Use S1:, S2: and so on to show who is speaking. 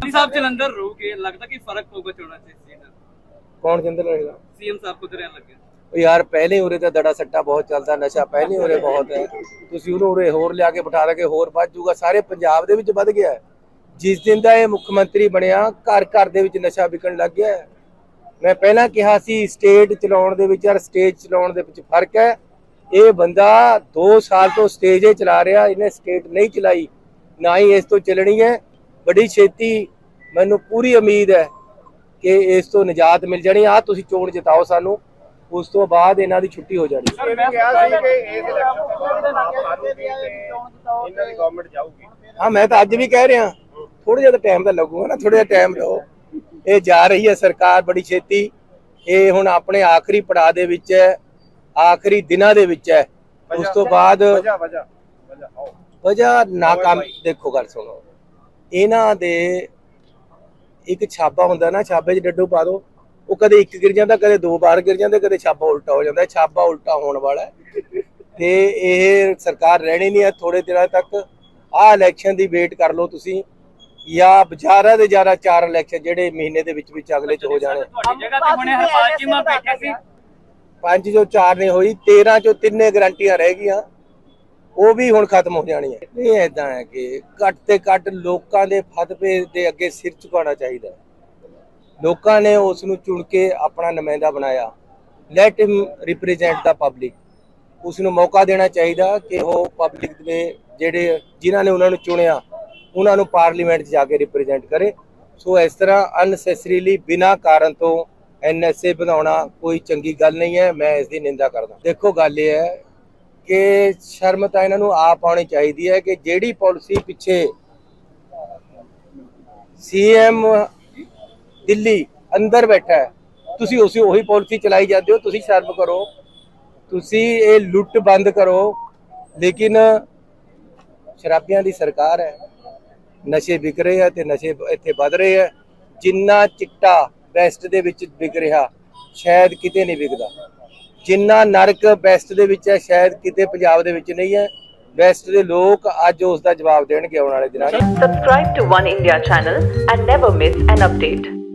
S1: साहब जलंधर रहोगे, लगता कि फर्क होगा चुनाव से?
S2: कौन के अंदर रहेगा?
S1: सीएम साहब को रहने लगे
S2: यार पहले उरे तो दड़ा सट्टा बहुत चलता, नशा पहले उरे बहुत है। ਤੁਸੀਂ ਉਹਨੂੰ ਉਰੇ ਹੋਰ ਲਿਆ ਕੇ ਬਿਠਾ ਕੇ ਹੋਰ ਵੱਧ ਜੂਗਾ। ਸਾਰੇ ਪੰਜਾਬ ਦੇ ਵਿੱਚ ਵੱਧ ਗਿਆ। ਜਿਸ ਦਿਨ ਦਾ ਇਹ ਮੁੱਖ ਮੰਤਰੀ ਬਣਿਆ ਘਰ ਘਰ ਦੇ ਵਿੱਚ ਨਸ਼ਾ ਵਿਕਣ ਲੱਗ ਗਿਆ। ਮੈਂ ਪਹਿਲਾਂ ਕਿਹਾ ਸੀ ਸਟੇਟ ਚਲਾਉਣ ਦੇ ਵਿੱਚ ਔਰ ਸਟੇਜ ਚਲਾਉਣ ਦੇ ਵਿੱਚ ਫਰਕ ਹੈ। ਇਹ ਬੰਦਾ 2 ਸਾਲ ਤੋਂ ਸਟੇਜੇ ਚਲਾ ਰਿਹਾ, ਇਹਨੇ ਸਟੇਟ ਨਹੀਂ ਚਲਾਈ, ਨਾ ਹੀ ਇਸ ਤੋਂ ਚੱਲਣੀ ਹੈ। ਬੜੀ ਛੇਤੀ ਮੈਨੂੰ ਪੂਰੀ ਉਮੀਦ ਹੈ ਕਿ ਇਸ ਤੋਂ ਨਿਜਾਤ ਮਿਲ ਜਾਣੀ। ਆ ਤੁਸੀਂ ਚੋਣ ਜਿਤਾਓ ਸਾਨੂੰ, ਉਸ ਤੋਂ ਬਾਅਦ ਇਹਨਾਂ ਦੀ ਛੁੱਟੀ ਹੋ ਜਾਣੀ। हाँ मैं तो अज भी कह रहा, थोड़ा जिहा टाइम तो लगूगा ना, थोड़ा जिहा टाइम लो। ये जा रही है सरकार बड़ी छेती, ये हुण अपने आखिरी पड़ाव दे विच है, आखिरी दिनां दे विच है। उस तो बाद वजह नाकाम। देखो गल सुनो, इन्हां दे एक छापा हुंदा ना, छापे च डड्डू पा दो, वो कदे एक गिर जाता, कदे 2 बार गिर जाते, कदे छापा उल्टा हो जाता है। छापा उल्टा होने वाला है ते ये सरकार रहनी नहीं है थोड़े दिनों तक। आ इलैक्शन की वेट कर लो तुसी, या ज़्यादा से ज़्यादा 4 इलैक्शन जेडे महीने दे विच अगले च हो जाने। 5 जो 4 नहीं हुई, 13 चो 3 गारंटियां रह गई, वो भी हुण खत्म हो जानी है। नहीं ऐसा है कि घट ते घट लोगों के फतवे के अगे सिर झुकाना चाहिए। लोगों ने उसनूं चुन के अपना नुमाइंदा बनाया, let him represent the public. उसनूं मौका देना चाहिए कि वो पब्लिक ने ਜਿਹੜੇ ਜਿਨ੍ਹਾਂ ਨੇ ਉਹਨਾਂ ਨੂੰ ਚੁਣਿਆ ਉਹਨਾਂ ਨੂੰ ਪਾਰਲੀਮੈਂਟ 'ਚ ਜਾ ਕੇ ਰਿਪਰੈਜ਼ੈਂਟ ਕਰੇ। ਸੋ ਇਸ ਤਰ੍ਹਾਂ ਅਨਸੈਸਰੀਲੀ ਬਿਨਾਂ ਕਾਰਨ ਤੋਂ ਐਨਐਸਏ ਬਣਾਉਣਾ ਕੋਈ ਚੰਗੀ ਗੱਲ ਨਹੀਂ ਹੈ। ਮੈਂ ਇਸ ਦੀ ਨਿੰਦਾ ਕਰਦਾ। ਦੇਖੋ ਗੱਲ ਇਹ ਹੈ ਕਿ ਸ਼ਰਮ ਤਾਂ ਇਹਨਾਂ ਨੂੰ ਆਪ ਆਉਣੀ ਚਾਹੀਦੀ ਹੈ ਕਿ ਜਿਹੜੀ ਪਾਲਿਸੀ ਪਿੱਛੇ ਸੀਐਮ ਦਿੱਲੀ ਅੰਦਰ ਬੈਠਾ ਹੈ, ਤੁਸੀਂ ਉਹੀ ਪਾਲਿਸੀ ਚਲਾਈ ਜਾਂਦੇ ਹੋ। ਤੁਸੀਂ ਸ਼ਰਮ ਕਰੋ, ਤੁਸੀਂ ਇਹ ਲੁੱਟ ਬੰਦ ਕਰੋ। ਲੇਕਿਨ शराबियां की सरकार है, नशे विक रहे हैं, नशे इत्थे वध रहे हैं। जिन्ना चिट्टा वैस्ट दे विच विक रहा शायद किते नहीं विकदा, जिन्ना नरक वैस्ट दे विच है शायद किते पंजाब दे विच नहीं है। वैस्ट दे लोग अज उसका जवाब देणगे आउण वाले दिनां।
S3: Subscribe to One India channel and never miss an update.